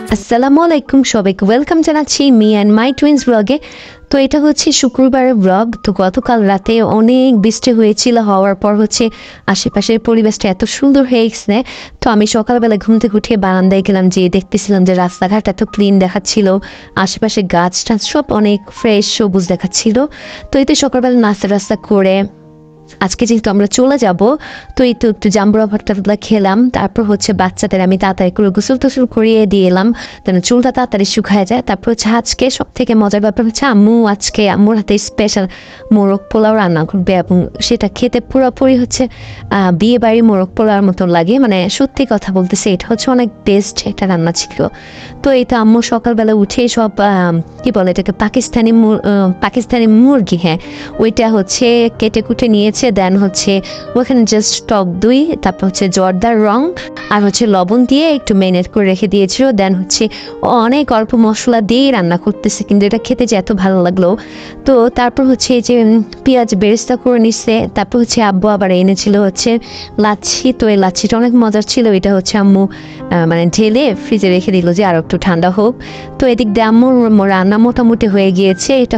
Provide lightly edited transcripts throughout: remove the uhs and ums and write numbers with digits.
আসসালামু আলাইকুম সবাইকে ওয়েলকাম জানাচ্ছি মি অ্যান্ড মাই টুইন্স ব্লগে। তো এটা হচ্ছে শুক্রবারের ব্লগ। তো গতকাল রাতে অনেক বৃষ্টি হয়েছিল, হওয়ার পর আশেপাশের পরিবেশটা এত সুন্দর হয়ে গেছে। তো আমি সকালবেলা ঘুম থেকে উঠে বারান্দায় গেলাম, যে দেখতেছিলাম যে রাস্তাঘাট এত ক্লিন দেখাচ্ছিল, আশেপাশে গাছ টাছ সব অনেক ফ্রেশ সবুজ দেখাচ্ছিল। তো এতে সকালবেলা নাস্তা করে আজকে যেহেতু আমরা চলে যাব, তো এই তো একটু জাম্বুরা ভর্তা খেলাম। তারপর বাচ্চাদের আমি তাড়াতাড়ি করে গোসল টোসল করিয়ে দিয়ে এলাম, যেন চুলটা তাড়াতাড়ি শুকায় যায়। তারপর আজকে সব থেকে মজার ব্যাপার আম্মুর হাতে স্পেশাল মোরগ পোলাও রান্না করবে, এবং সেটা খেতে পুরোপুরি বিয়ে বাড়ি মোরগ পোলাওর মতো লাগে। মানে সত্যি কথা বলতেছে, এটা অনেক বেস্ট একটা রান্না ছিল। তো এই তো আম্মু সকালবেলা উঠে সব কি বলে এটাকে পাকিস্তানি মুরগি, হ্যাঁ ওইটা কেটে কুটে নিয়েছে। দেন ওখানে জাস্ট টক দই, তারপর জর্দার রং আর লবণ দিয়ে একটু ম্যারিনেট করে রেখে দিয়েছিল। দেন অনেক অল্প মশলা দিয়ে রান্না করতেছে, কিন্তু এটা খেতে যে এত ভালো লাগলো। তো তারপর এই যে পেঁয়াজ বেরেস্তা করে নিচ্ছে। তারপর আব্বু আবার এনেছিল লাচ্ছি। তো এই লাচ্ছিটা অনেক মজার ছিল। এটা আম্মু মানে ঢেলে ফ্রিজে রেখে দিল যে আরো একটু ঠান্ডা হোক। তো এদিক দিয়ে আম্মুর রান্না মোটামুটি হয়ে গিয়েছে। এটা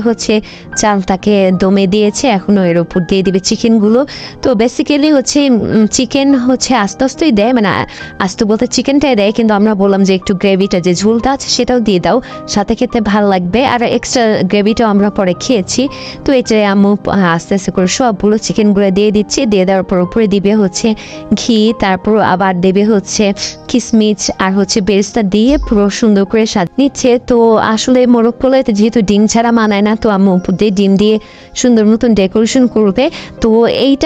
চালটাকে দমে দিয়েছে, এখনো এর উপর দিয়ে দিবে চিকেনগুলো। তো বেসিক্যালি চিকেন আস্তে আস্তেই দেয়, মানে আস্তে বলতে চিকেনটাই দেয়, কিন্তু আমরা বললাম যে একটু গ্রেভিটা যে ঝোলটা আছে সেটাও দিয়ে দাও, সাথে খেতে ভালো লাগবে। আর এক্সট্রা গ্রেভিটাও আমরা পরে খেয়েছি। তো এটাই আম্মু আস্তে আস্তে করে সবগুলো চিকেনগুলো দিয়ে দিচ্ছে। দিয়ে দেওয়ার পর উপরে দিবে ঘি, তারপর আবার দেবে কিশমিশ আর বেরেস্তা দিয়ে পুরো সুন্দর করে সাজিয়ে নিচ্ছে। তো আসলে মোরগ পোলাওতে যেহেতু ডিম ছাড়া মানায় না, তো আম্মু উপর দিয়ে ডিম দিয়ে সুন্দর মতন ডেকোরেশন করবে। তো এইটা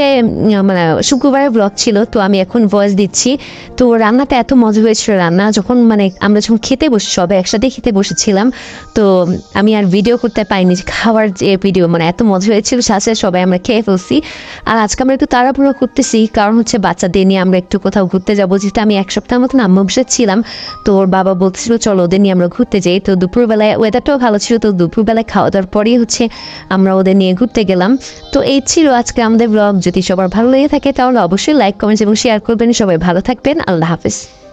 মানে শুক্রবারের ব্লগ ছিল। তো আমি এখন ভয়েস দিচ্ছি। তো রান্নাটা এত মজা হয়েছিল, রান্না আমরা যখন খেতে বসে সবাই একসাথে খেতে বসেছিলাম, তো আমি আর ভিডিও করতে পারিনি, খাওয়ার যে ভিডিও, মানে এত মজা হয়েছিল। সাথে সবাই আমরা খেয়ে ফেলছি। আর আজকে আমরা একটু তাড়াহুড়ো করতেছি, কারণ বাচ্চাদের নিয়ে আমরা একটু কোথাও ঘুরতে যাবো। যেহেতু আমি এক সপ্তাহের মতন আম্মু বসেছিলাম, তো ওর বাবা বলছিল চলো ওদের নিয়ে আমরা ঘুরতে যাই। তো দুপুরবেলায় ওয়েদারটাও ভালো ছিল, তো দুপুরবেলায় খাওয়া দাওয়ার পরেই আমরা ওদের নিয়ে ঘুরতে গেলাম। তো এই ছিল আজকে আমাদের ব্লগ। যদি সবার ভালো লেগে থাকে তাহলে অবশ্যই লাইক, কমেন্টস এবং শেয়ার করবেন। সবাই ভালো থাকবেন। আল্লাহ হাফেজ।